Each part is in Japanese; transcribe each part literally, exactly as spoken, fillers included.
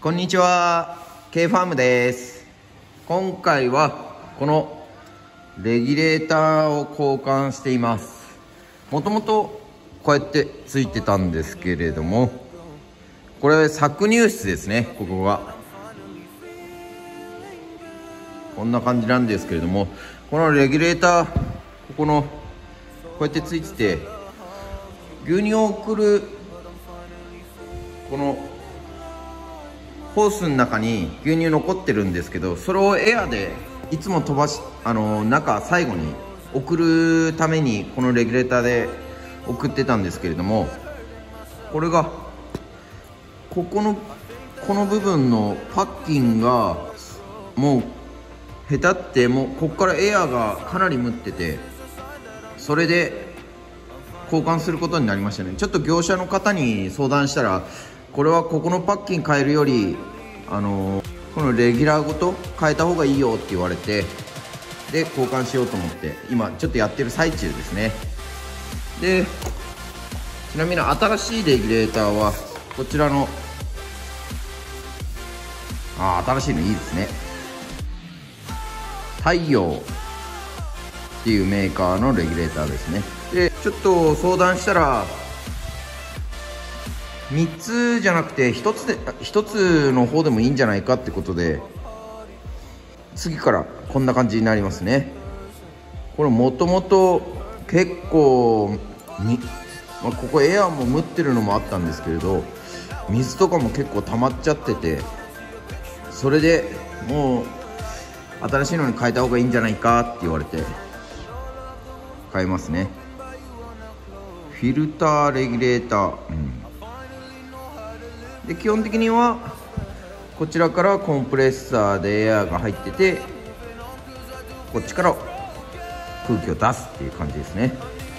こんにちは、K ファームです。今回はこのレギュレーターを交換しています。もともとこうやってついてたんですけれども、これ搾乳室ですね。ここがこんな感じなんですけれども、このレギュレーター、ここのこうやってついてて、牛乳を送るこのホースの中に牛乳残ってるんですけど、それをエアでいつも飛ばし、あの中最後に送るためにこのレギュレーターで送ってたんですけれども、これがここのこの部分のパッキンがもうへたって、もうここからエアがかなりムってて、それで交換することになりましたね。ちょっと業者の方に相談したら、これはここのパッキン変えるよりあのー、このレギュラーごと変えた方がいいよって言われて、で交換しようと思って今ちょっとやってる最中ですね。でちなみに新しいレギュレーターはこちらのあ新しいのいいですね、太陽っていうメーカーのレギュレーターですね。でちょっと相談したらみっつじゃなくてひとつでひとつの方でもいいんじゃないかってことで、次からこんな感じになりますね。これもともと結構に、まあ、ここエアもムってるのもあったんですけれど、水とかも結構溜まっちゃってて、それでもう新しいのに変えた方がいいんじゃないかって言われて変えますね。フィルターレギュレーター、うんで基本的にはこちらからコンプレッサーでエアが入ってて、こっちから空気を出すっていう感じですね。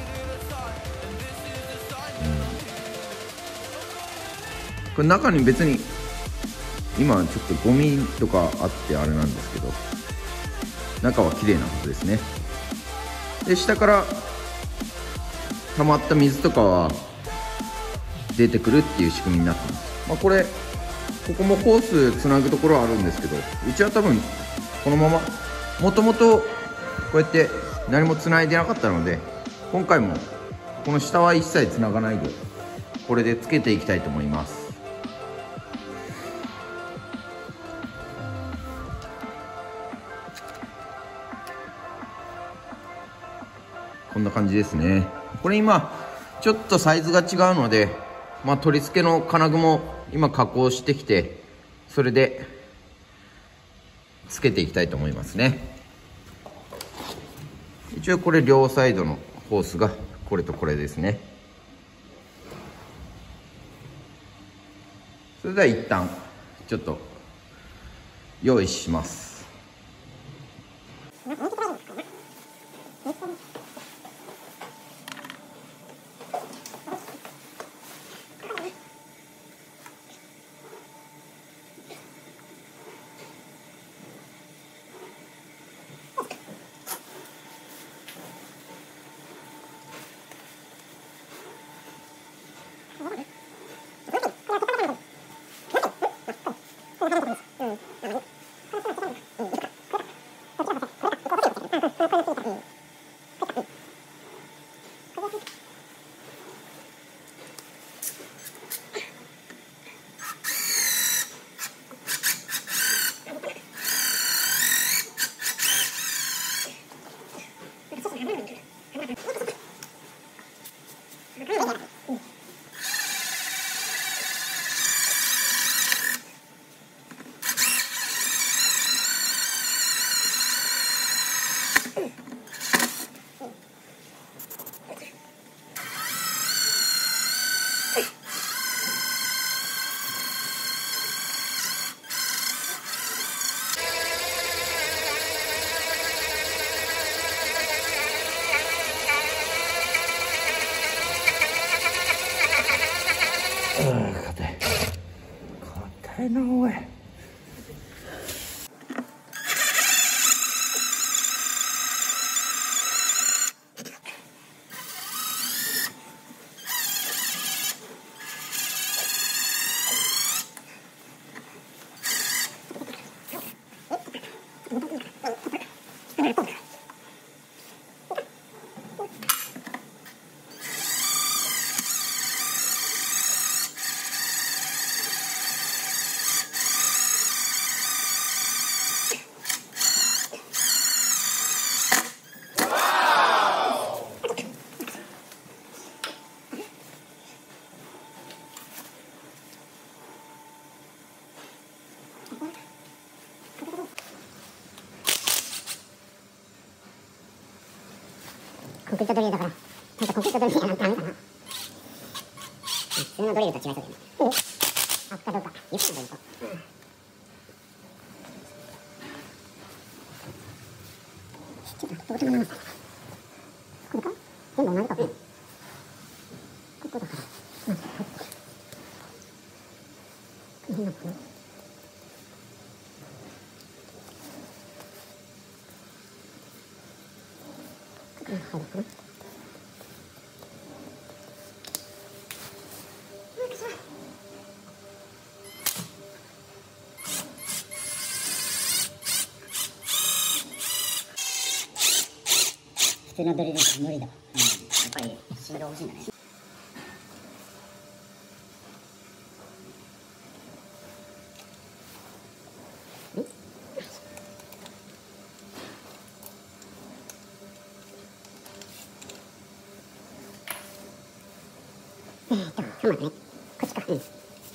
うん、これ中に別に今ちょっとゴミとかあってあれなんですけど、中は綺麗なはずですね。で下から溜まった水とかは出てくるっていう仕組みになってます。まあ、これここもホースつなぐところはあるんですけど、うちは多分このままもともとこうやって何もつないでなかったので、今回もこの下は一切つながないでこれでつけていきたいと思います。こんな感じですね。これ今ちょっとサイズが違うので、まあ、取り付けの金具も今加工してきて、それでつけていきたいと思いますね。一応これ両サイドのホースがこれとこれですね。それでは一旦ちょっと用意します。硬い硬いなおい。 コンクリートドリルだから、ちゃんとコンクリートドリルやらんとダメかな。普通のドリルと違いそうだよね。お、開くかどうか、ゆっくりドリルと。ちょっとどうでもなますか。これか？全部同じか。ここだから。まずこっち。この辺なのかな。ここに入るかな。普通のドリルじゃ無理だわ。うん、やっぱりシール欲しいんだね。えーっと、そうだね。こっちか。うん。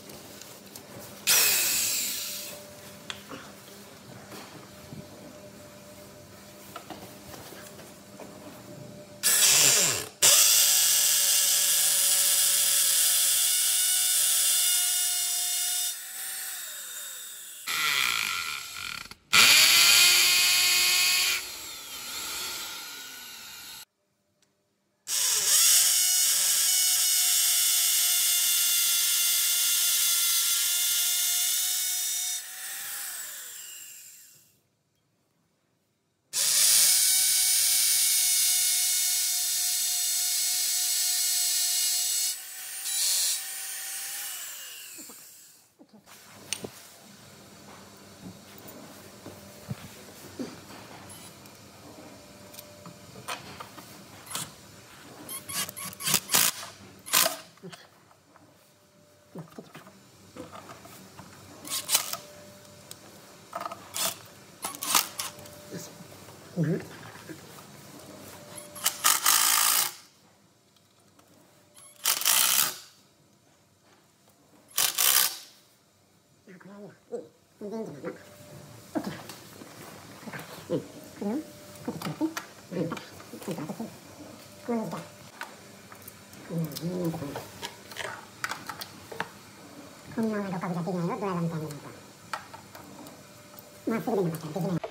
うん。こんな路角じゃできないよ、ドライバーみたいなのと。まっすぐでなかったらできない。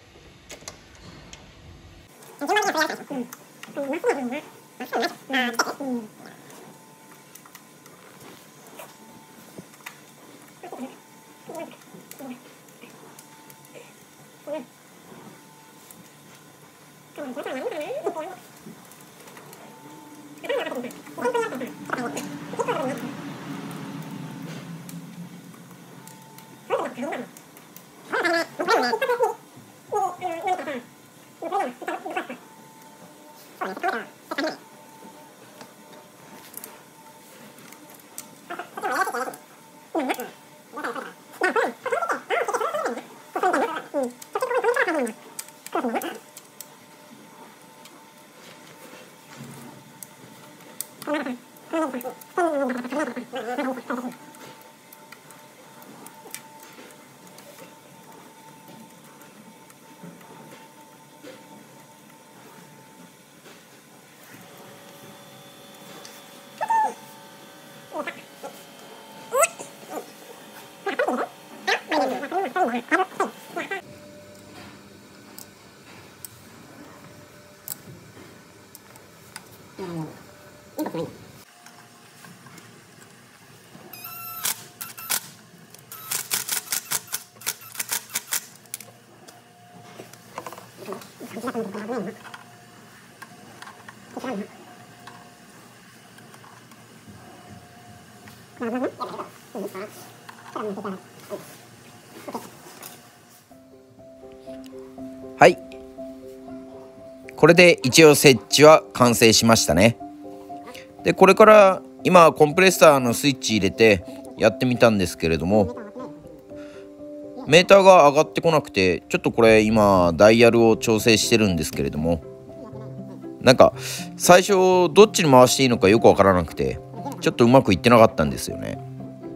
はい、これで一応設置は完成しましたね。でこれから今コンプレッサーのスイッチ入れてやってみたんですけれども、メーターが上がってこなくて、ちょっとこれ今ダイヤルを調整してるんですけれども、なんか最初どっちに回していいのかよくわからなくて、ちょっとうまくいってなかったんですよね。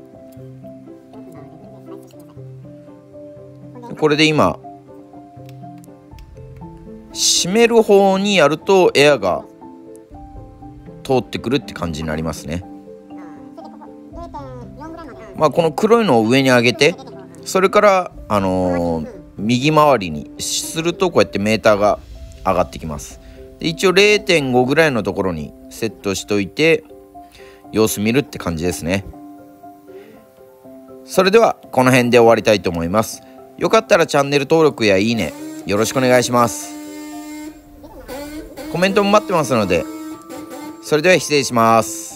これで今閉める方にやるとエアが通ってくるって感じになりますね。まあこの黒いのを上に上げて、それからあのー、右回りにするとこうやってメーターが上がってきます。で一応 れいてんご ぐらいのところにセットしといて様子見るって感じですね。それではこの辺で終わりたいと思います。よかったらチャンネル登録やいいねよろしくお願いします。コメントも待ってますので、それでは失礼します。